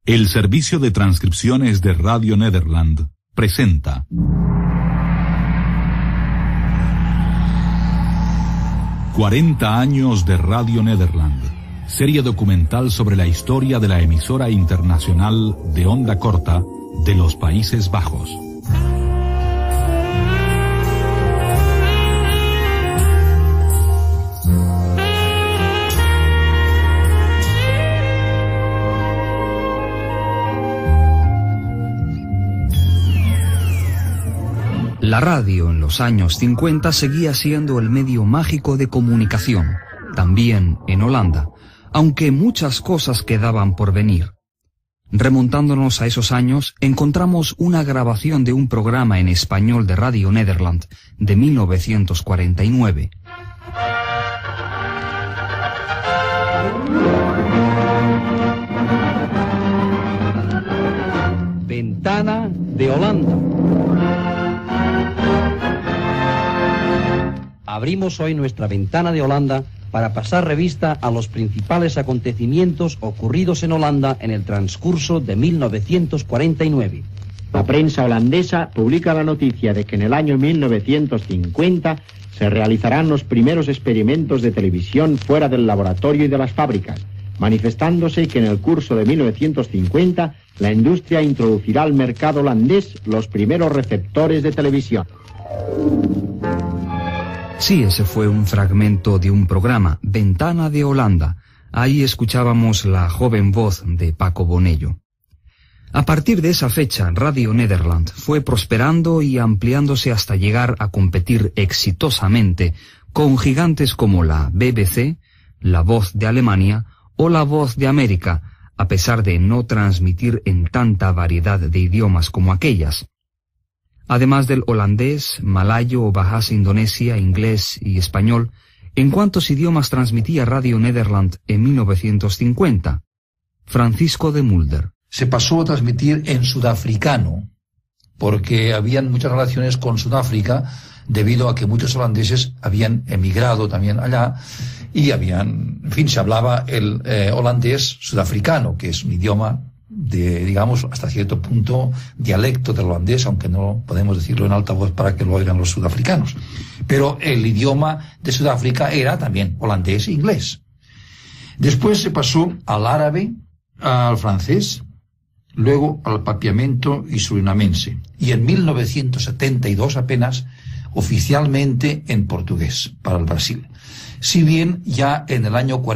El servicio de transcripciones de Radio Nederland presenta «40 años de Radio Nederland», serie documental sobre la historia de la emisora internacional de onda corta de los Países Bajos. La radio en los años 50 seguía siendo el medio mágico de comunicación, también en Holanda, aunque muchas cosas quedaban por venir. Remontándonos a esos años, encontramos una grabación de un programa en español de Radio Nederland de 1949. Ventana de Holanda. Abrimos hoy nuestra ventana de Holanda para pasar revista a los principales acontecimientos ocurridos en Holanda en el transcurso de 1949. La prensa holandesa publica la noticia de que en el año 1950 se realizarán los primeros experimentos de televisión fuera del laboratorio y de las fábricas, manifestándose que en el curso de 1950 la industria introducirá al mercado holandés los primeros receptores de televisión. Sí, ese fue un fragmento de un programa, Ventana de Holanda. Ahí escuchábamos la joven voz de Paco Bonello. A partir de esa fecha, Radio Nederland fue prosperando y ampliándose hasta llegar a competir exitosamente con gigantes como la BBC, La Voz de Alemania o La Voz de América, a pesar de no transmitir en tanta variedad de idiomas como aquellas. Además del holandés, malayo, bahasa indonesia, inglés y español, ¿en cuántos idiomas transmitía Radio Nederland en 1950? Francisco de Mulder. Se pasó a transmitir en sudafricano, porque habían muchas relaciones con Sudáfrica, debido a que muchos holandeses habían emigrado también allá, y se hablaba el holandés sudafricano, que es un idioma de, digamos, hasta cierto punto, dialecto del holandés, aunque no podemos decirlo en alta voz para que lo oigan los sudafricanos. Pero el idioma de Sudáfrica era también holandés e inglés. Después se pasó al árabe, al francés, luego al papiamento y surinamense. Y en 1972 apenas, oficialmente en portugués, para el Brasil. Si bien ya en el año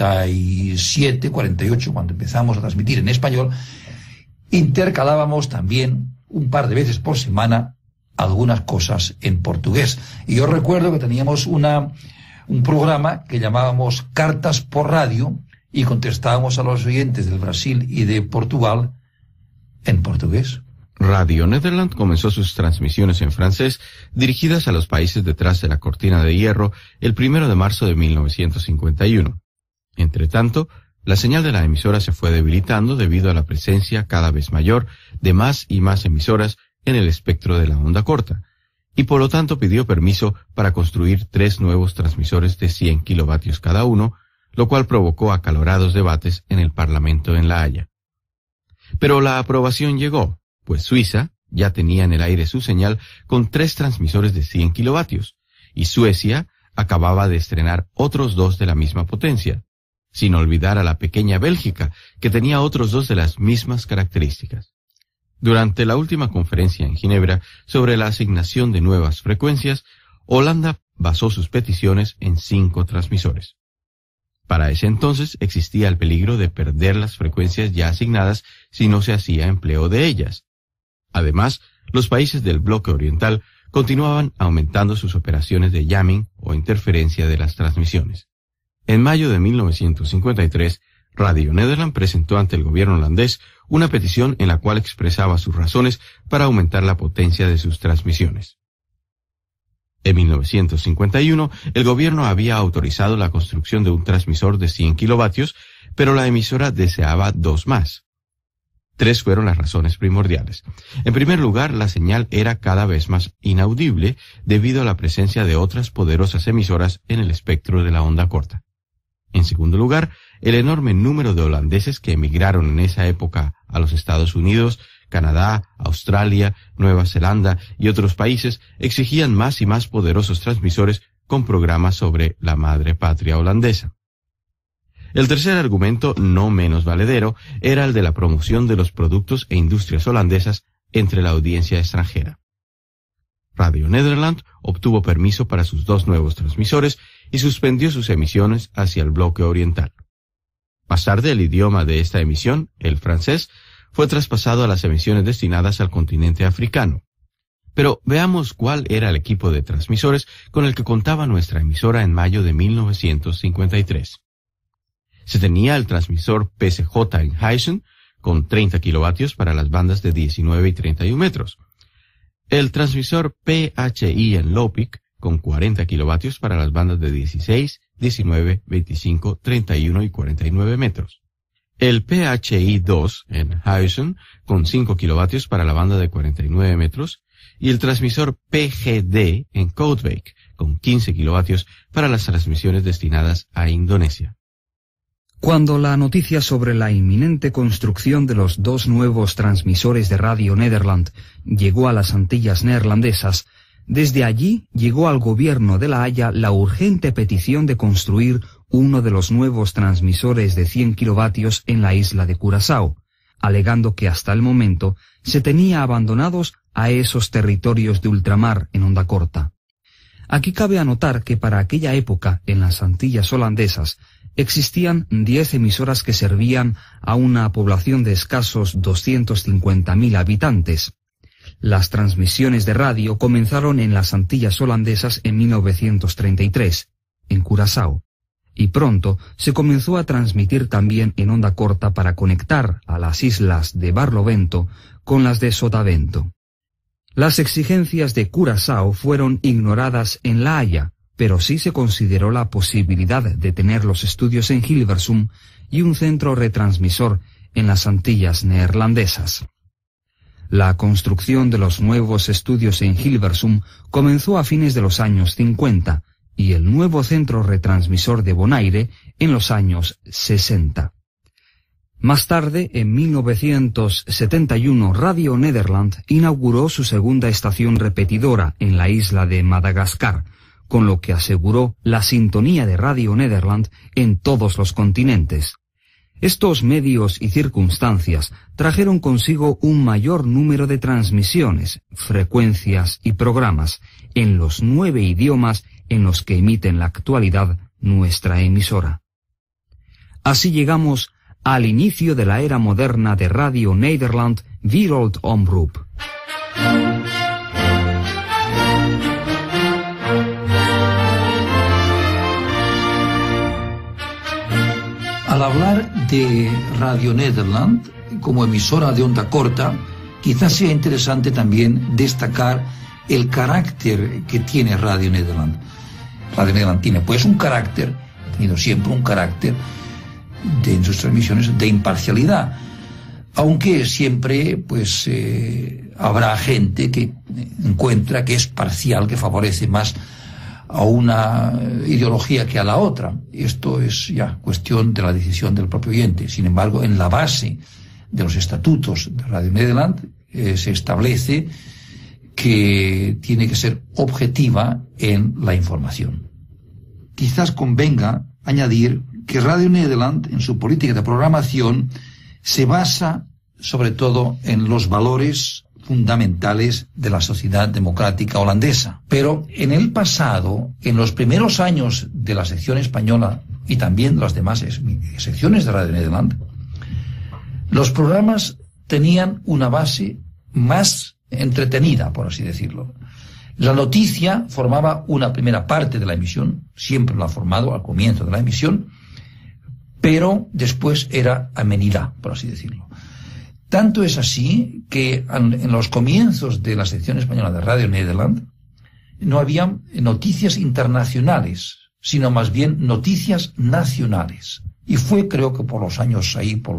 47, 48, cuando empezamos a transmitir en español, intercalábamos también un par de veces por semana algunas cosas en portugués. Y yo recuerdo que teníamos un programa que llamábamos Cartas por Radio y contestábamos a los oyentes del Brasil y de Portugal en portugués. Radio Nederland comenzó sus transmisiones en francés dirigidas a los países detrás de la cortina de hierro el 1 de marzo de 1951. Entretanto, la señal de la emisora se fue debilitando debido a la presencia cada vez mayor de más y más emisoras en el espectro de la onda corta, y por lo tanto pidió permiso para construir 3 nuevos transmisores de 100 kilovatios cada uno, lo cual provocó acalorados debates en el Parlamento en La Haya. Pero la aprobación llegó, pues Suiza ya tenía en el aire su señal con 3 transmisores de 100 kilovatios, y Suecia acababa de estrenar otros 2 de la misma potencia, sin olvidar a la pequeña Bélgica, que tenía otros 2 de las mismas características. Durante la última conferencia en Ginebra sobre la asignación de nuevas frecuencias, Holanda basó sus peticiones en 5 transmisores. Para ese entonces existía el peligro de perder las frecuencias ya asignadas si no se hacía empleo de ellas. Además, los países del bloque oriental continuaban aumentando sus operaciones de jamming o interferencia de las transmisiones. En mayo de 1953, Radio Nederland presentó ante el gobierno holandés una petición en la cual expresaba sus razones para aumentar la potencia de sus transmisiones. En 1951, el gobierno había autorizado la construcción de un transmisor de 100 kilovatios, pero la emisora deseaba 2 más. 3 fueron las razones primordiales. En primer lugar, la señal era cada vez más inaudible debido a la presencia de otras poderosas emisoras en el espectro de la onda corta. En segundo lugar, el enorme número de holandeses que emigraron en esa época a los Estados Unidos, Canadá, Australia, Nueva Zelanda y otros países exigían más y más poderosos transmisores con programas sobre la madre patria holandesa. El tercer argumento, no menos valedero, era el de la promoción de los productos e industrias holandesas entre la audiencia extranjera. Radio Nederland obtuvo permiso para sus 2 nuevos transmisores y suspendió sus emisiones hacia el bloque oriental. Más tarde, el idioma de esta emisión, el francés, fue traspasado a las emisiones destinadas al continente africano. Pero veamos cuál era el equipo de transmisores con el que contaba nuestra emisora en mayo de 1953. Se tenía el transmisor PCJ en Huizen, con 30 kilovatios para las bandas de 19 y 31 metros. El transmisor PHI en Lopik, con 40 kilovatios para las bandas de 16, 19, 25, 31 y 49 metros. El PHI-2 en Huizen, con 5 kilovatios para la banda de 49 metros, y el transmisor PGD en Koudwijk, con 15 kilovatios para las transmisiones destinadas a Indonesia. Cuando la noticia sobre la inminente construcción de los 2 nuevos transmisores de Radio Nederland llegó a las Antillas neerlandesas, desde allí llegó al gobierno de La Haya la urgente petición de construir uno de los nuevos transmisores de 100 kilovatios en la isla de Curazao, alegando que hasta el momento se tenía abandonados a esos territorios de ultramar en onda corta. Aquí cabe anotar que para aquella época, en las Antillas holandesas, existían 10 emisoras que servían a una población de escasos 250.000 habitantes. Las transmisiones de radio comenzaron en las Antillas holandesas en 1933, en Curazao, y pronto se comenzó a transmitir también en onda corta para conectar a las islas de Barlovento con las de Sotavento. Las exigencias de Curazao fueron ignoradas en La Haya, pero sí se consideró la posibilidad de tener los estudios en Hilversum y un centro retransmisor en las Antillas neerlandesas. La construcción de los nuevos estudios en Hilversum comenzó a fines de los años 50 y el nuevo centro retransmisor de Bonaire en los años 60. Más tarde, en 1971, Radio Nederland inauguró su segunda estación repetidora en la isla de Madagascar, con lo que aseguró la sintonía de Radio Nederland en todos los continentes. Estos medios y circunstancias trajeron consigo un mayor número de transmisiones, frecuencias y programas en los 9 idiomas en los que emite en la actualidad nuestra emisora. Así llegamos al inicio de la era moderna de Radio Nederland Wereldomroep. Al hablar de Radio Nederland como emisora de onda corta, quizás sea interesante también destacar el carácter que tiene Radio Nederland. Radio Nederland tiene pues un carácter, ha tenido siempre un carácter en sus transmisiones de imparcialidad, aunque siempre pues habrá gente que encuentra que es parcial, que favorece más a una ideología que a la otra. Esto es ya cuestión de la decisión del propio oyente. Sin embargo, en la base de los estatutos de Radio Nederland se establece que tiene que ser objetiva en la información. Quizás convenga añadir que Radio Nederland, en su política de programación, se basa sobre todo en los valores fundamentales de la sociedad democrática holandesa. Pero en el pasado, en los primeros años de la sección española y también de las demás secciones de Radio Nederland, los programas tenían una base más entretenida, por así decirlo. La noticia formaba una primera parte de la emisión, siempre lo ha formado al comienzo de la emisión, pero después era amenidad, por así decirlo. Tanto es así que en los comienzos de la sección española de Radio Nederland no había noticias internacionales, sino más bien noticias nacionales. Y fue, creo que por los años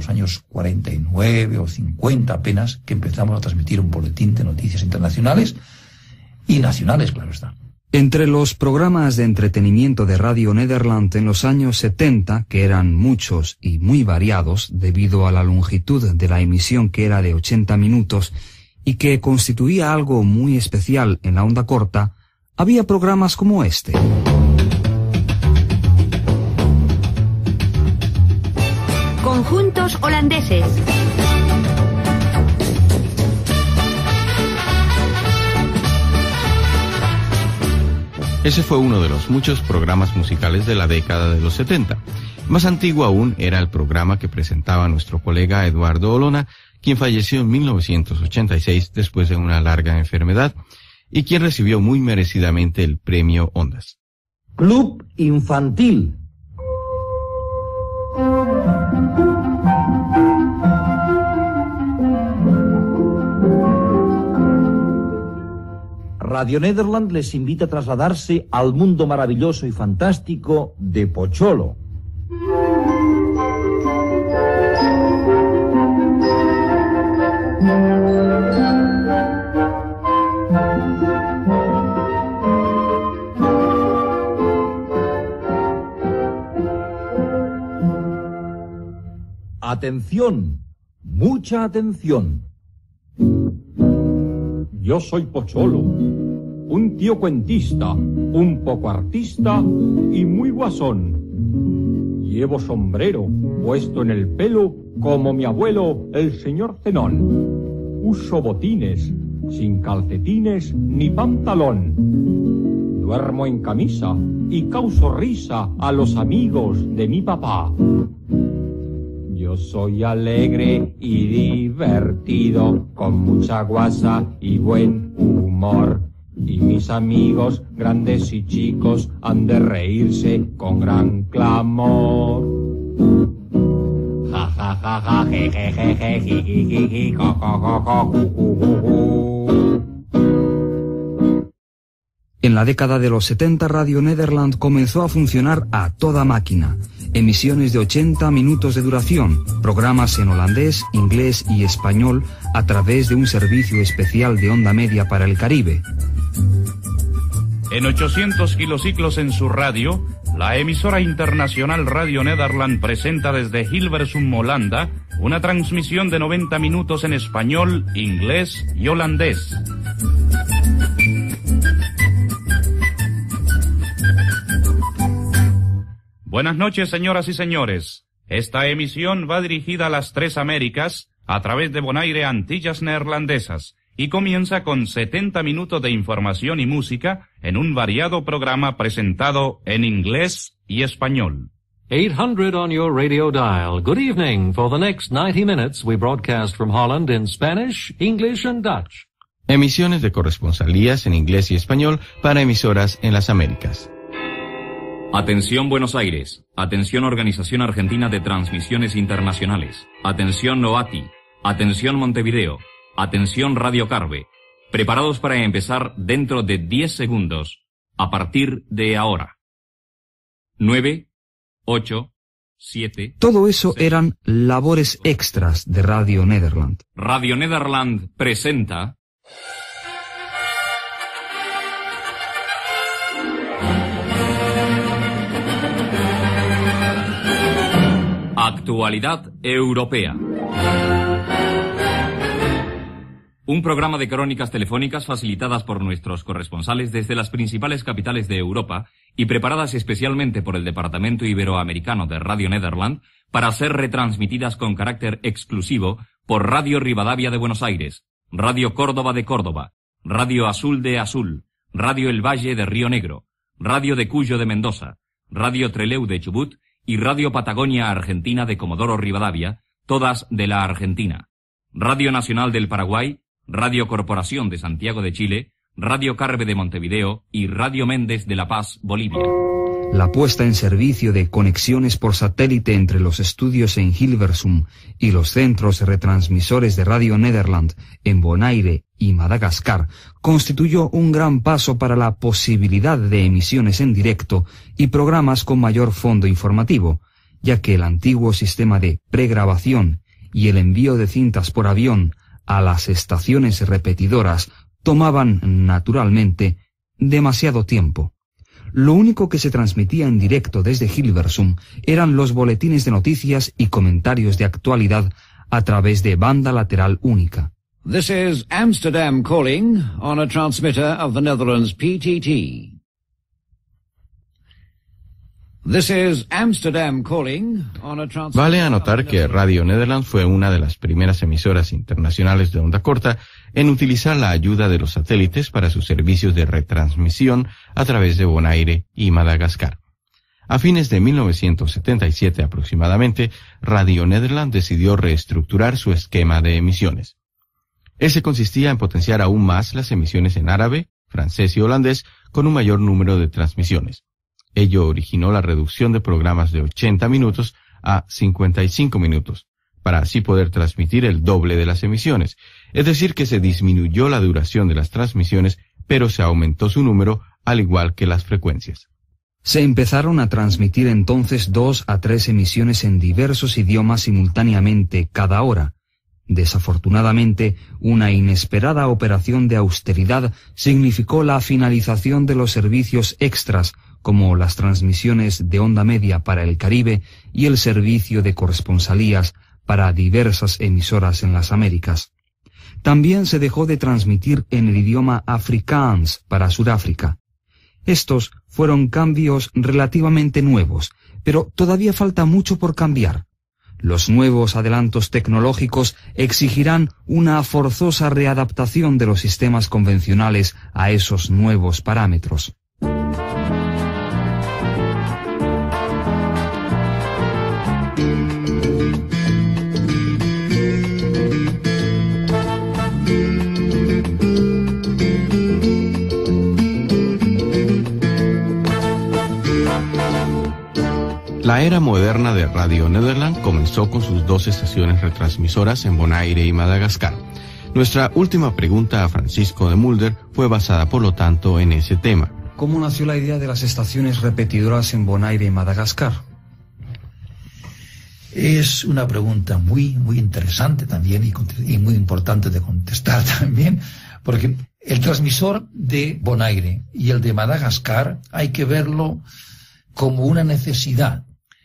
49 o 50 apenas, que empezamos a transmitir un boletín de noticias internacionales y nacionales, claro está. Entre los programas de entretenimiento de Radio Nederland en los años 70, que eran muchos y muy variados debido a la longitud de la emisión que era de 80 minutos y que constituía algo muy especial en la onda corta, había programas como este. Conjuntos holandeses. Ese fue uno de los muchos programas musicales de la década de los 70. Más antiguo aún era el programa que presentaba nuestro colega Eduardo Olona, quien falleció en 1986 después de una larga enfermedad y quien recibió muy merecidamente el premio Ondas. Club Infantil. Radio Nederland les invita a trasladarse al mundo maravilloso y fantástico de Pocholo. Atención, mucha atención. Yo soy Pocholo, un tío cuentista, un poco artista y muy guasón. Llevo sombrero puesto en el pelo como mi abuelo, el señor Zenón. Uso botines, sin calcetines ni pantalón. Duermo en camisa y causo risa a los amigos de mi papá. Yo soy alegre y divertido, con mucha guasa y buen humor. Y mis amigos, grandes y chicos, han de reírse con gran clamor. Ja, ja, ja, ja, je, je, je, je, ji, ji, ji, ji, jo, jo, jo, jo, ju, ju, ju, ju. En la década de los 70, Radio Nederland comenzó a funcionar a toda máquina. Emisiones de 80 minutos de duración, programas en holandés, inglés y español a través de un servicio especial de onda media para el Caribe. En 800 kilociclos en su radio, la emisora internacional Radio Nederland presenta desde Hilversum, Holanda, una transmisión de 90 minutos en español, inglés y holandés. Buenas noches, señoras y señores. Esta emisión va dirigida a las tres Américas a través de Bonaire, Antillas Neerlandesas, y comienza con 70 minutos de información y música en un variado programa presentado en inglés y español. 800 on your radio dial. Good evening. For the next 90 minutes we broadcast from Holland in Spanish, English and Dutch. Emisiones de corresponsalías en inglés y español para emisoras en las Américas. Atención Buenos Aires. Atención Organización Argentina de Transmisiones Internacionales. Atención NOATI. Atención Montevideo. Atención Radio Carve. Preparados para empezar dentro de 10 segundos. A partir de ahora. 9, 8, 7... Todo eso eran labores extras de Radio Nederland. Radio Nederland presenta... Actualidad Europea. Un programa de crónicas telefónicas facilitadas por nuestros corresponsales desde las principales capitales de Europa y preparadas especialmente por el Departamento Iberoamericano de Radio Nederland para ser retransmitidas con carácter exclusivo por Radio Rivadavia de Buenos Aires, Radio Córdoba de Córdoba, Radio Azul de Azul, Radio El Valle de Río Negro, Radio de Cuyo de Mendoza, Radio Trelew de Chubut y Radio Patagonia Argentina de Comodoro Rivadavia, todas de la Argentina. Radio Nacional del Paraguay, Radio Corporación de Santiago de Chile, Radio Carve de Montevideo y Radio Méndez de La Paz, Bolivia. La puesta en servicio de conexiones por satélite entre los estudios en Hilversum y los centros retransmisores de Radio Nederland en Bonaire y Madagascar constituyó un gran paso para la posibilidad de emisiones en directo y programas con mayor fondo informativo, ya que el antiguo sistema de pregrabación y el envío de cintas por avión a las estaciones repetidoras tomaban, naturalmente, demasiado tiempo. Lo único que se transmitía en directo desde Hilversum eran los boletines de noticias y comentarios de actualidad a través de banda lateral única. This is Amsterdam calling on a transmitter of the Netherlands PTT. This is Amsterdam calling on a transmitter. Vale anotar que Radio Nederland fue una de las primeras emisoras internacionales de onda corta en utilizar la ayuda de los satélites para sus servicios de retransmisión a través de Bonaire y Madagascar. A fines de 1977 aproximadamente, Radio Nederland decidió reestructurar su esquema de emisiones. Ese consistía en potenciar aún más las emisiones en árabe, francés y holandés con un mayor número de transmisiones. Ello originó la reducción de programas de 80 minutos a 55 minutos, para así poder transmitir el doble de las emisiones. Es decir, que se disminuyó la duración de las transmisiones, pero se aumentó su número, al igual que las frecuencias. Se empezaron a transmitir entonces 2 a 3 emisiones en diversos idiomas simultáneamente cada hora. Desafortunadamente, una inesperada operación de austeridad significó la finalización de los servicios extras, como las transmisiones de onda media para el Caribe y el servicio de corresponsalías para diversas emisoras en las Américas. También se dejó de transmitir en el idioma Afrikaans para Sudáfrica. Estos fueron cambios relativamente nuevos, pero todavía falta mucho por cambiar. Los nuevos adelantos tecnológicos exigirán una forzosa readaptación de los sistemas convencionales a esos nuevos parámetros. La era moderna de Radio Nederland comenzó con sus 2 estaciones retransmisoras en Bonaire y Madagascar. Nuestra última pregunta a Francisco de Mulder fue basada, por lo tanto, en ese tema. ¿Cómo nació la idea de las estaciones repetidoras en Bonaire y Madagascar? Es una pregunta muy interesante también y muy importante de contestar también, porque el transmisor de Bonaire y el de Madagascar hay que verlo como una necesidad.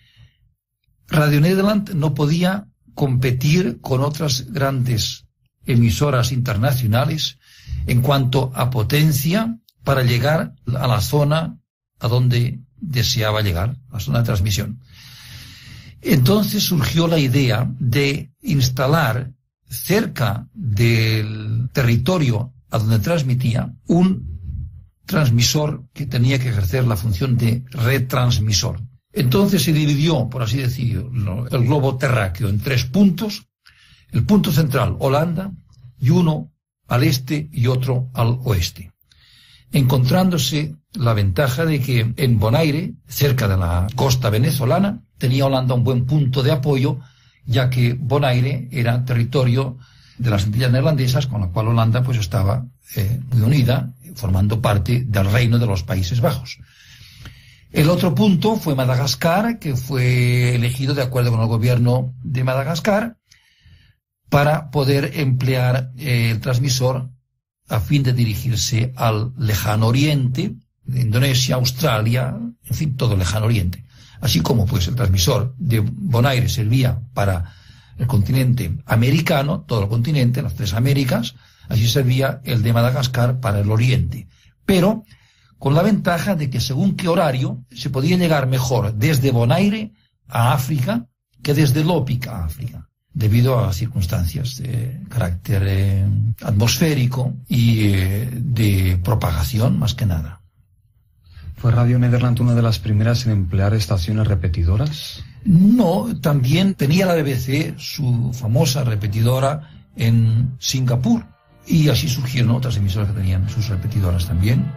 Radio Nederland no podía competir con otras grandes emisoras internacionales en cuanto a potencia para llegar a la zona a donde deseaba llegar, la zona de transmisión. Entonces surgió la idea de instalar cerca del territorio a donde transmitía un transmisor que tenía que ejercer la función de retransmisor. Entonces se dividió, por así decirlo, el globo terráqueo en 3 puntos. El punto central, Holanda, y uno al este y otro al oeste. Encontrándose la ventaja de que en Bonaire, cerca de la costa venezolana, tenía Holanda un buen punto de apoyo, ya que Bonaire era territorio de las Antillas Neerlandesas, con la cual Holanda pues estaba muy unida, formando parte del reino de los Países Bajos. El otro punto fue Madagascar, que fue elegido de acuerdo con el gobierno de Madagascar para poder emplear el transmisor a fin de dirigirse al lejano oriente, de Indonesia, Australia, en fin, todo el lejano oriente. Así como pues el transmisor de Bonaire servía para el continente americano, todo el continente, las 3 Américas, así servía el de Madagascar para el oriente. Pero con la ventaja de que según qué horario se podía llegar mejor desde Bonaire a África que desde Lopik a África, debido a circunstancias de carácter atmosférico y de propagación más que nada. ¿Fue Radio Nederland una de las primeras en emplear estaciones repetidoras? No, también tenía la BBC su famosa repetidora en Singapur, y así surgieron otras emisoras que tenían sus repetidoras también.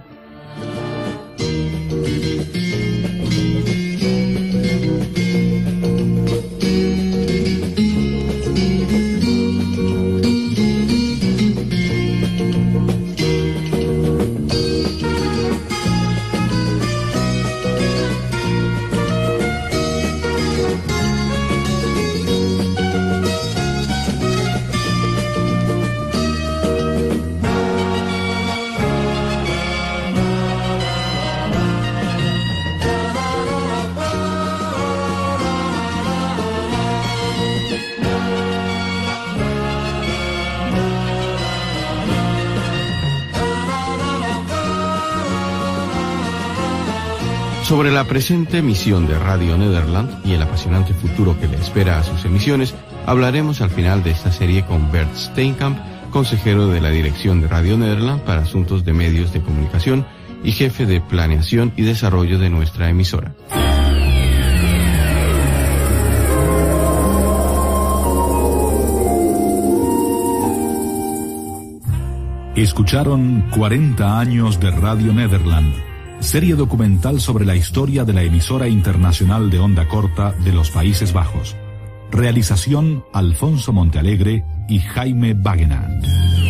Sobre la presente emisión de Radio Nederland y el apasionante futuro que le espera a sus emisiones, hablaremos al final de esta serie con Bert Steenkamp, consejero de la Dirección de Radio Nederland para Asuntos de Medios de Comunicación y jefe de Planeación y Desarrollo de nuestra emisora. Escucharon 40 años de Radio Nederland, serie documental sobre la historia de la emisora internacional de onda corta de los Países Bajos. Realización Alfonso Montealegre y Jaime Wagener.